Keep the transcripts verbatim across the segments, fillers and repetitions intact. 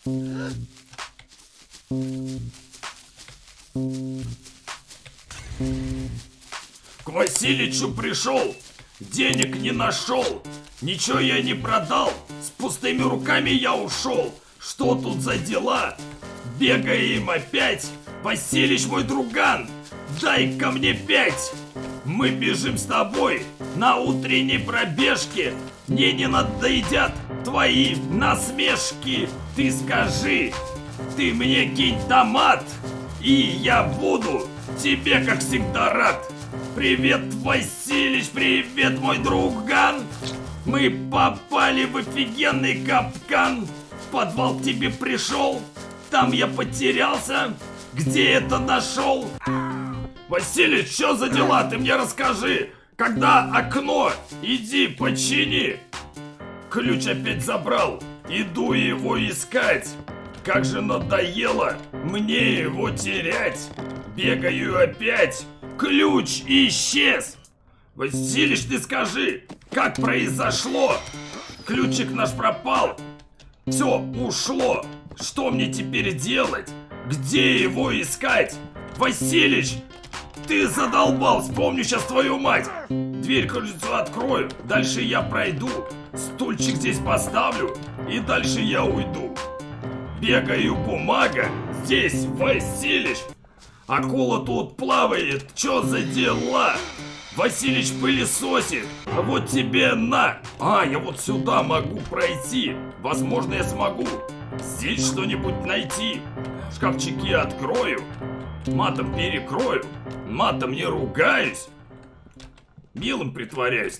К Василичу пришел, денег не нашел, ничего я не продал, с пустыми руками я ушел. Что тут за дела? Бегаем опять. Василич мой друган, дай ко мне пять. Мы бежим с тобой на утренней пробежке. Мне не надоедят твои насмешки. Ты скажи, ты мне кинь томат, и я буду тебе как всегда рад. Привет, Василич, привет, мой друган. Мы попали в офигенный капкан. В подвал к тебе пришел, там я потерялся. Где это нашел? Василич, что за дела? Ты мне расскажи. Когда окно, иди почини. Ключ опять забрал, иду его искать. Как же надоело мне его терять. Бегаю опять, ключ исчез. Василич, ты скажи, как произошло? Ключик наш пропал, все ушло. Что мне теперь делать? Где его искать? Василич, ты задолбал, вспомню сейчас твою мать. Дверь крыльцо открою, дальше я пройду, стульчик здесь поставлю, и дальше я уйду. Бегаю, бумага, здесь Василич. Акула тут плавает, чё за дела? Василич пылесосит, а вот тебе на. А, я вот сюда могу пройти, возможно я смогу здесь что-нибудь найти. Шкафчики открою, матом перекрою, матом не ругаюсь, милым притворяюсь.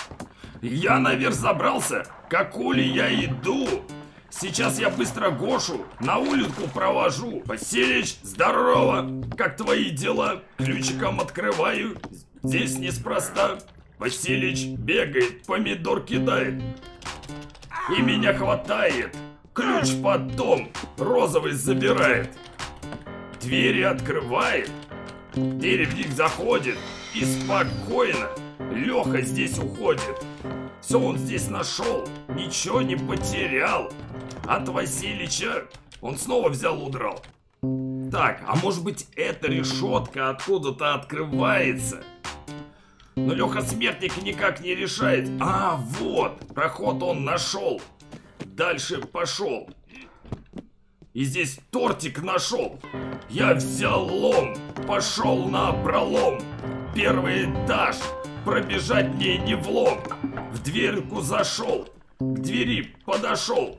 Я наверх забрался, к акуле я иду. Сейчас я быстро Гошу на улицу провожу. Василич, здорово, как твои дела? Ключиком открываю, здесь неспроста. Василич бегает, помидор кидает, и меня хватает. Ключ потом розовый забирает. Двери открывает, двери в них заходит, и спокойно Леха здесь уходит. Все он здесь нашел, ничего не потерял. От Василича он снова взял, удрал. Так, а может быть эта решетка откуда-то открывается? Но Леха Смертник никак не решает. А, вот, проход он нашел. Дальше пошел. И здесь тортик нашел. Я взял лом, пошел на пролом. Первый этаж, пробежать мне не влом. В дверку зашел, к двери подошел,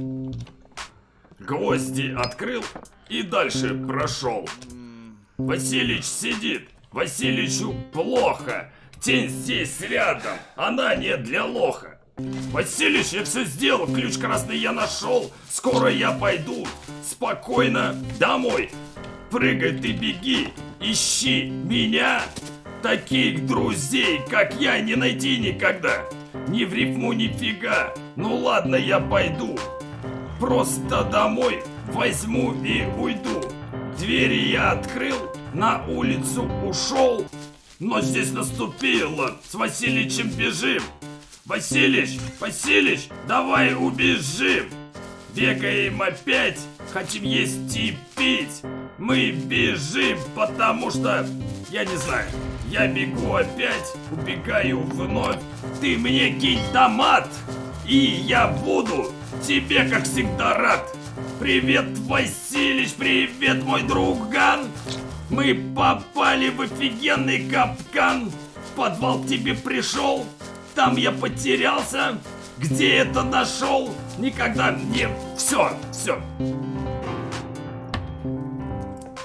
гвозди открыл и дальше прошел. Василич сидит, Василичу плохо. Тень здесь рядом, она не для лоха. Василич, я все сделал, ключ красный я нашел. Скоро я пойду спокойно домой. Прыгай ты, беги, ищи меня. Таких друзей, как я, не найти никогда. Ни в рифму, нифига. Ну ладно, я пойду. Просто домой возьму и уйду. Двери я открыл, на улицу ушел. Ночь здесь наступила, с Василичем бежим. Василич, Василич, давай убежим. Бегаем опять, хотим есть и пить. Мы бежим, потому что, я не знаю, я бегу опять, убегаю вновь. Ты мне кинь томат, и я буду тебе как всегда рад. Привет, Василич, привет, мой друган. Мы попали в офигенный капкан. В подвал к тебе пришел, там я потерялся. Где это нашел? Никогда не... Все, все.